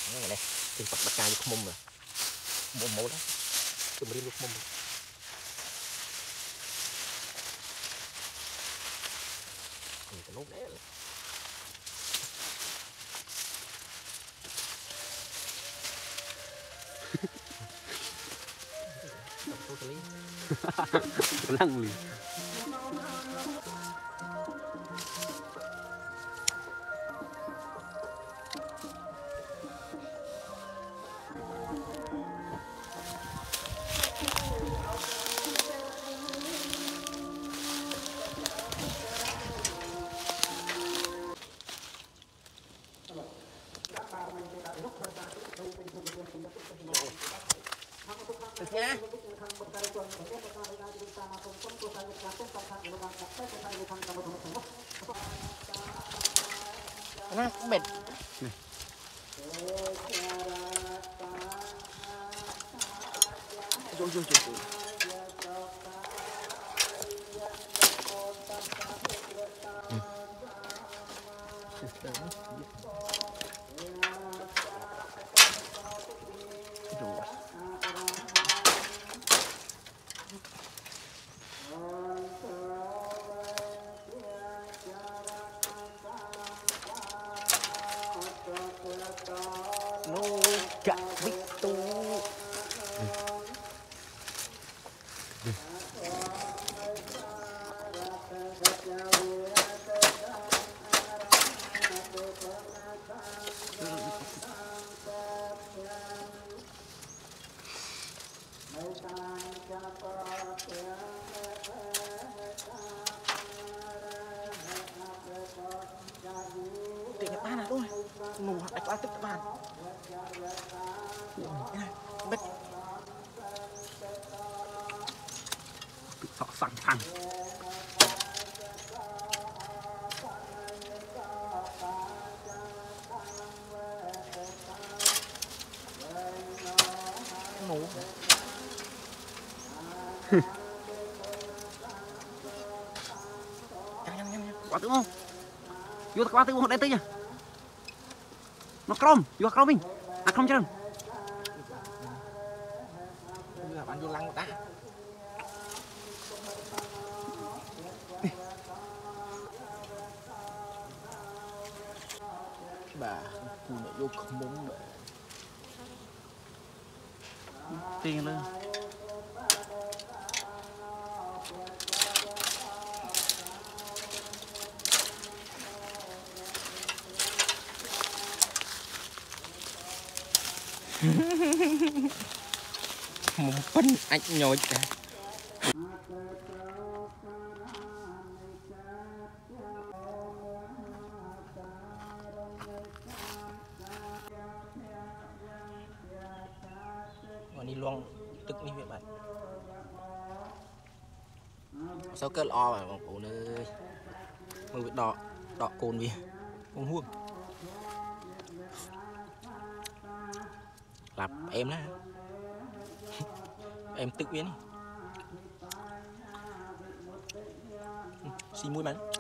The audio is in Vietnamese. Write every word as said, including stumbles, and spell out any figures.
này thì bật bật cài không mông rồi mông mông đó tôi mới đi lúc mông cái nốt đấy lăng liền được nha. Nó bệt. Rồi rồi rồi. Nô cả bích tu tiền các bạn à thôi nụ đặt lá tức các bạn bích sọ sẵn thẳng nụ quá tướng không vô quá tướng không đây tới nha nó crom vô crom mình à không chứ là bạn vô lăng của ta bà phụ nữ vô không muốn nữa tiền lên một phân anh nhồi cả còn đi luôn tức đi việc bạn sao cơn o mà bọn phụ nữ mưa bị đỏ đỏ cồn vì con huông lặp em đó em tức biến xin mũi bắn